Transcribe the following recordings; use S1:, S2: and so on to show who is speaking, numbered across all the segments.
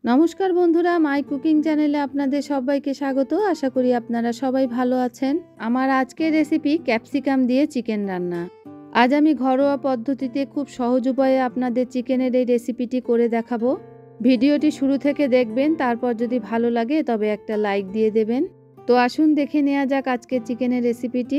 S1: নমস্কার বন্ধুরা, my cooking চ্যানেলে আপনাদের সবাইকে স্বাগত। আশা করি আপনারা সবাই ভালো আছেন। আমার আজকের রেসিপি ক্যাপসিকাম দিয়ে চিকেন রান্না। আজ আমি ঘরোয়া পদ্ধতিতে খুব সহজ উপায়ে আপনাদের চিকেনের এই রেসিপিটি করে দেখাবো। ভিডিওটি শুরু থেকে দেখবেন, তারপর যদি ভালো লাগে তবে একটা লাইক দিয়ে দেবেন। তো আসুন দেখে নেওয়া যাক আজকের চিকেনের রেসিপিটি।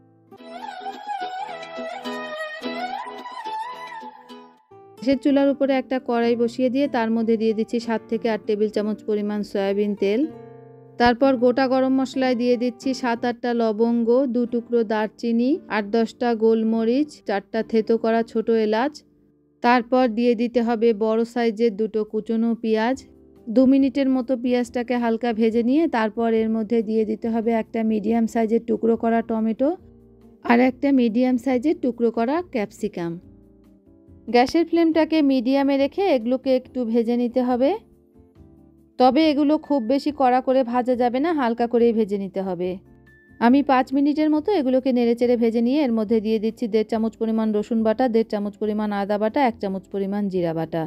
S1: গ্যাসের চুলার উপরে একটা কড়াই বসিয়ে দিয়ে তার মধ্যে দিয়ে দিচ্ছি 7 থেকে 8 টেবিল চামচ পরিমাণ সয়াবিন তেল। তারপর গোটা গরম মশলায় দিয়ে দিচ্ছি 7-8টা লবঙ্গ, 2 টুকরো দারচিনি, 8-10টা গোলমরিচ, 4টা থেতো করা ছোট এলাচ। তারপর দিয়ে দিতে হবে বড় সাইজের 2টো কুচনো পেঁয়াজ। 2 মিনিটের মতো পেঁয়াজটাকে হালকা ভেজে নিয়ে তারপর এর মধ্যে দিয়ে দিতে হবে একটা মিডিয়াম সাইজের টুকরো করা টমেটো আর একটা মিডিয়াম সাইজের টুকরো করা ক্যাপসিকাম। গ্যাসের ফ্লেমটাকে মিডিয়ামে রেখে এগুলোকে একটু ভেজে নিতে হবে। তবে এগুলো খুব বেশি কড়া করে ভাজা যাবে না, হালকা করেই ভেজে নিতে হবে। আমি 5 মিনিটের মতো এগুলোকে নেড়েচেড়ে ভেজে নিয়ে এর মধ্যে দিয়ে দিচ্ছি 1.5 চামচ পরিমাণ রসুন বাটা, 1.5 চামচ পরিমাণ আদা বাটা, 1 চামচ পরিমাণ জিরা বাটা।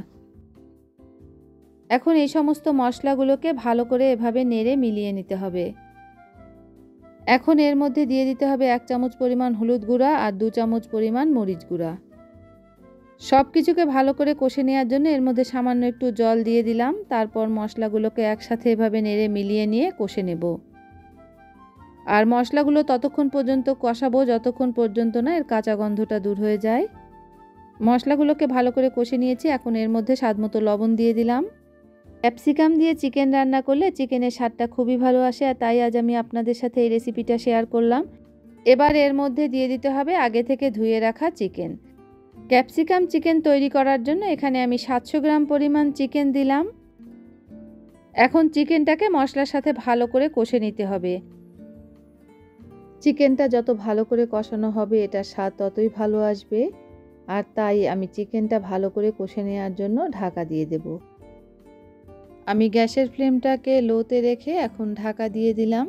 S1: এখন এই সমস্ত মশলাগুলোকে ভালো করে এভাবে নেড়ে মিলিয়ে নিতে হবে। এখন এর মধ্যে দিয়ে দিতে হবে 1 চামচ পরিমাণ হলুদ গুঁড়া আর 2 চামচ পরিমাণ মরিচ গুঁড়া। সব কিছুকে ভালো করে কষে নেওয়ার জন্য এর মধ্যে সামান্য একটু জল দিয়ে দিলাম। তারপর মশলাগুলোকে একসাথে এভাবে নেড়ে মিলিয়ে নিয়ে কষে নেব। আর মশলাগুলো ততক্ষণ পর্যন্ত কষাবো যতক্ষণ পর্যন্ত না এর কাঁচা গন্ধটা দূর হয়ে যায়। মশলাগুলোকে ভালো করে কষে নিয়েছি। এখন এর মধ্যে স্বাদমতো লবণ দিয়ে দিলাম। ক্যাপসিকাম দিয়ে চিকেন রান্না করলে চিকেনের স্বাদটা খুবই ভালো আসে, আর তাই আজ আমি আপনাদের সাথে এই রেসিপিটা শেয়ার করলাম। এবার এর মধ্যে দিয়ে দিতে হবে আগে থেকে ধুয়ে রাখা চিকেন। ক্যাপসিকাম চিকেন তৈরি করার জন্য এখানে আমি 700 গ্রাম পরিমাণ চিকেন দিলাম। এখন চিকেনটাকে মশলার সাথে ভালো করে কষে নিতে হবে। চিকেনটা যত ভালো করে কষানো হবে এটার স্বাদ ততই ভালো আসবে, আর তাই আমি চিকেনটা ভালো করে কষে নেওয়ার জন্য ঢাকা দিয়ে দেব। আমি গ্যাসের ফ্লেমটাকে লোতে রেখে এখন ঢাকা দিয়ে দিলাম।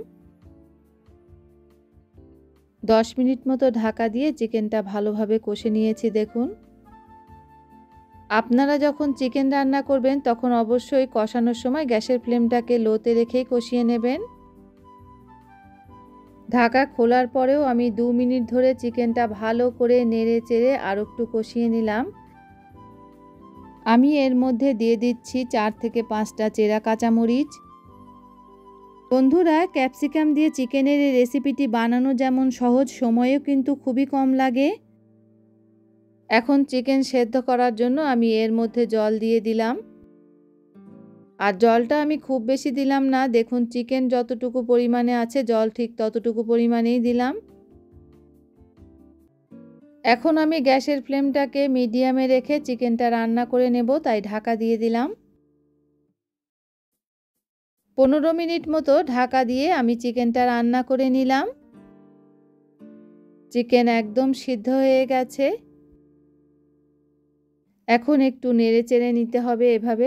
S1: 10 মিনিট মতো ঢাকা দিয়ে চিকেনটা ভালোভাবে কষে নিয়েছি। দেখুন, আপনারা যখন চিকেন রান্না করবেন তখন অবশ্যই কষানোর সময় গ্যাসের ফ্লেমটাকে লোতে রেখেই কষিয়ে নেবেন। ঢাকা খোলার পরেও আমি 2 মিনিট ধরে চিকেনটা ভালো করে নেড়ে চেড়ে আরও একটু কষিয়ে নিলাম। আমি এর মধ্যে দিয়ে দিচ্ছি 4 থেকে 5টা চেরা কাঁচামরিচ। বন্ধুরা, ক্যাপসিকাম দিয়ে চিকেনের এই রেসিপিটি বানানো যেমন সহজ, সময়ও কিন্তু খুবই কম লাগে। এখন চিকেন সেদ্ধ করার জন্য আমি এর মধ্যে জল দিয়ে দিলাম। আর জলটা আমি খুব বেশি দিলাম না, দেখুন চিকেন যতটুকু পরিমাণে আছে জল ঠিক ততটুকু পরিমাণেই দিলাম। এখন আমি গ্যাসের ফ্লেমটাকে মিডিয়ামে রেখে চিকেনটা রান্না করে নেব, তাই ঢাকা দিয়ে দিলাম। 15 মিনিট মতো ঢাকা দিয়ে আমি চিকেনটা রান্না করে নিলাম। চিকেন একদম সিদ্ধ হয়ে গেছে। এখন একটু নেড়ে চেড়ে নিতে হবে এভাবে।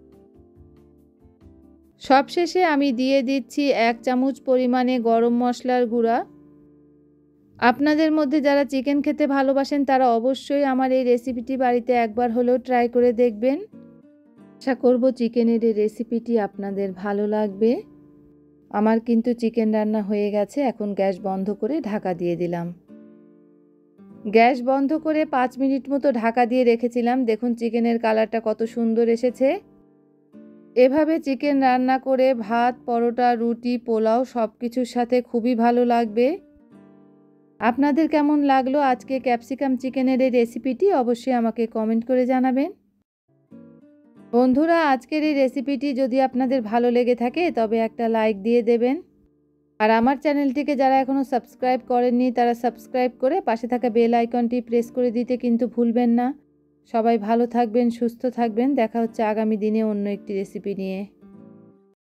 S1: সবশেষে আমি দিয়ে দিচ্ছি 1 চামচ পরিমাণে গরম মশলার গুঁড়া। আপনাদের মধ্যে যারা চিকেন খেতে ভালোবাসেন তারা অবশ্যই আমার এই রেসিপিটি বাড়িতে একবার হলেও ট্রাই করে দেখবেন। আশা করব চিকেনের এই রেসিপিটি আপনাদের ভালো লাগবে। আমার কিন্তু চিকেন রান্না হয়ে গেছে। এখন গ্যাস বন্ধ করে ঢাকা দিয়ে দিলাম। গ্যাস বন্ধ করে 5 মিনিট মতো ঢাকা দিয়ে রেখেছিলাম। দেখুন চিকেনের কালারটা কত সুন্দর এসেছে। এভাবে চিকেন রান্না করে ভাত, পরোটা, রুটি, পোলাও সব কিছুর সাথে খুবই ভালো লাগবে। আপনাদের কেমন লাগলো আজকে ক্যাপসিকাম চিকেনের এই রেসিপিটি অবশ্যই আমাকে কমেন্ট করে জানাবেন। বন্ধুরা, আজকের এই রেসিপিটি যদি আপনাদের ভালো লেগে থাকে তবে একটা লাইক দিয়ে দেবেন। আর আমার চ্যানেলটিকে যারা এখনও সাবস্ক্রাইব করেননি তারা সাবস্ক্রাইব করে পাশে থাকা বেল আইকনটি প্রেস করে দিতে কিন্তু ভুলবেন না। সবাই ভালো থাকবেন, সুস্থ থাকবেন। দেখা হচ্ছে আগামী দিনে অন্য একটি রেসিপি নিয়ে।